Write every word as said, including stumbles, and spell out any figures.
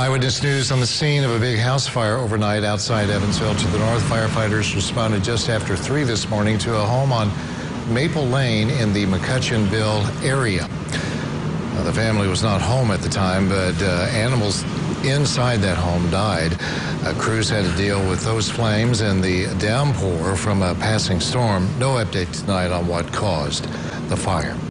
Eyewitness News on the scene of a big house fire overnight outside Evansville to the north. Firefighters responded just after three this morning to a home on Maple Lane in the McCutchanville area. Now, the family was not home at the time, but uh, animals inside that home died. Uh, crews had to deal with those flames and the downpour from a passing storm. No update tonight on what caused the fire.